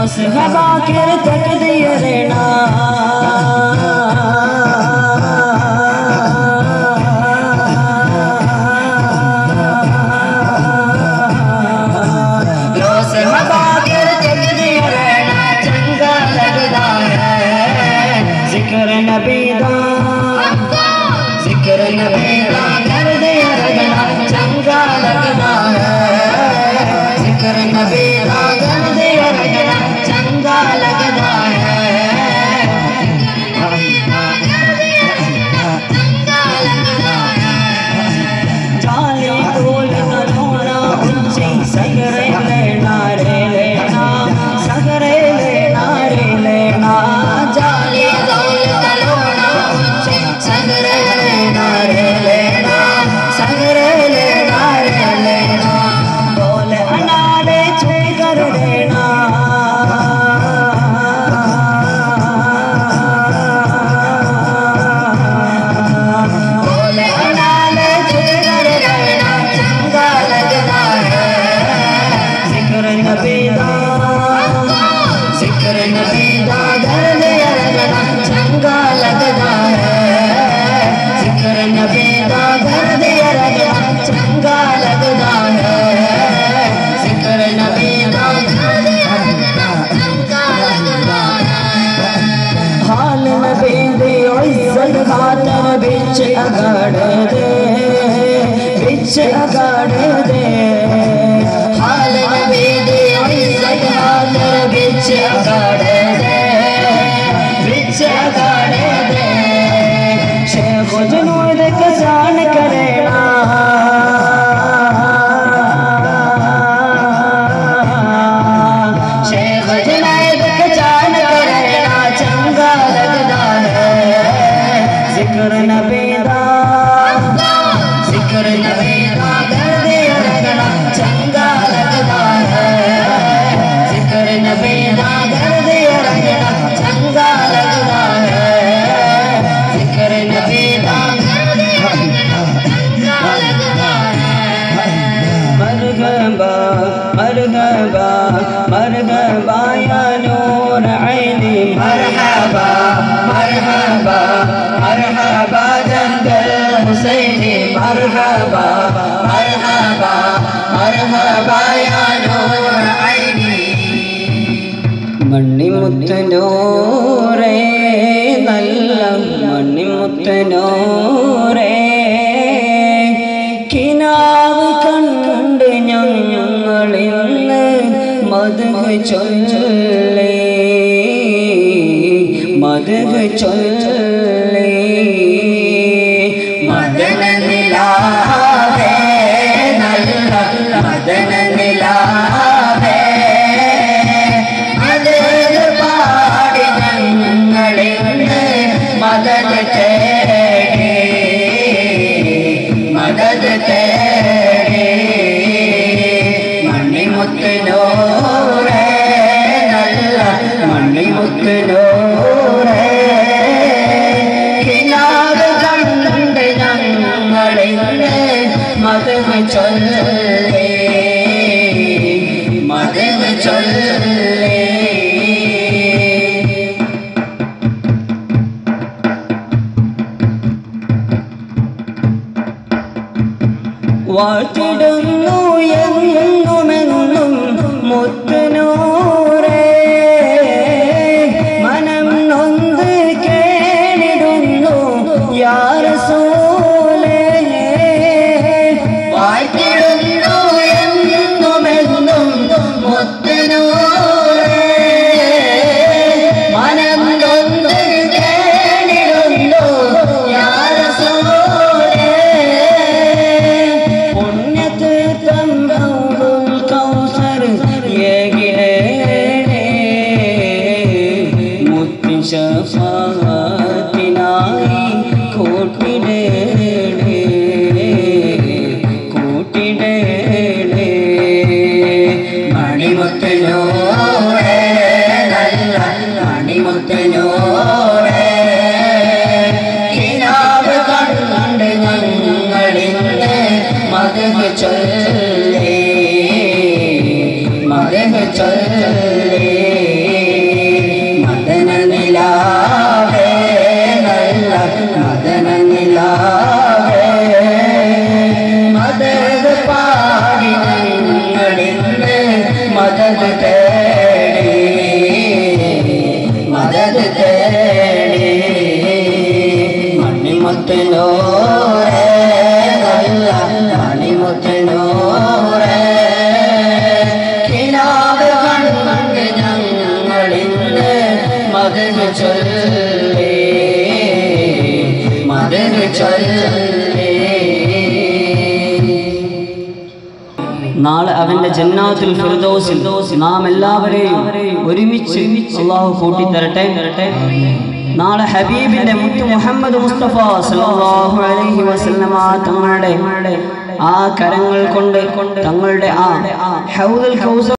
हबा कर तक दिए रहना रोज हबा कर तक दिए रहना चंगा लगता है जिक्र नबी दा जिक्र नबी दा कर दिया रहना चंगा लगता है जिक्र नबी दा कर दिया रहना चंगा लगता है जाली बोल नरोना ऊंची सगरे लेना रे लेना सगरे लेना रे लेना जाली बोल नरोना ऊंची सगरे लेना रे लेना सगरे लेना रे लेना बोल अनारे छुप कर लेना बिच अगाड़ दे हाल नबी दी इज्जत खातर बिच अगाड़ दे बिच अगाड़ दे शेख जुनूद कसान करेना शेख जुनूद कसान करेना चंगा लगता है जिक्र नबी दा जिक्र नबी दा कर दिया रगड़ा चंगा लगता है जिक्र नबी दा कर दिया रगड़ा चंगा लगता है जिक्र नबी दा कर दिया रगड़ा चंगा लगता है मरहबा मरहबा मरहबा या नूर ऐनी मरहबा मरहबा मरहबा जंगल हुसैनी मरहबा मरहबा मरहबा या नूर ऐनी മണിമുത്തനൂരേ നല്ല മണിമുത്തനൂരേ കിനാവ് കണ്ട് ഞങ്ങളിന്ന് മദ്ഹ് ചൊല്ലി മദ്ഹ് ചൊല്ലി മദന നിലാവേ നല്ല മദന നിലാവേ മദന പാടി ഞങ്ങളിന്ന് മദന തേടി മദന തേടി മണിമുത്തനൂരേ നല്ല മണിമുത്തനൂരേ കിനാവ് കണ്ട് ഞങ്ങളിന്ന് മദ്ഹ് ചൊല്ലി മദ്ഹ് ചൊല്ലി വാഴ്ത്തിടുന്നു എന്നുമെന്നും മുത്തുനൂരേ മനം നൊന്ത് കേണിടുന്നു യാ റസൂലേ വാഴ്ത്തിടുന്നു എന്നുമെന്നും മുത്തുനൂരേ മനം നൊന്ത് കേണിടുന്നു യാ റസൂലേ പുണ്യതീർത്ഥം ഹൗദുൽ കൗസർ ഏകിടേണേ മുത്തി ശഫാഅത്തിനായി കൂട്ടിടേണേ കൂട്ടിടേണേ മണിമുത്തനൂരേ നല്ല മണിമുത്തനൂരേ കിനാവ് കണ്ട് ഞങ്ങളിന്ന് മദ്ഹ് ചൊല്ലി മദ്ഹ് ചൊല്ലി അവന്റെ ജന്നാത്തുൽ ഫിർദൗസിൽ നാം എല്ലാവരെയും ഒരുമിച്ച് അല്ലാഹു കൂട്ടിത്തരട്ടെ. നാളെ ഹബീബിന്റെ മുത്ത് മുഹമ്മദ് മുസ്തഫ സല്ലല്ലാഹു അലൈഹി വസല്ലമ തങ്ങളുടെ ആ കരങ്ങൾ കൊണ്ട് തങ്ങളുടെ ആ ഹൗദുൽ കൗസർ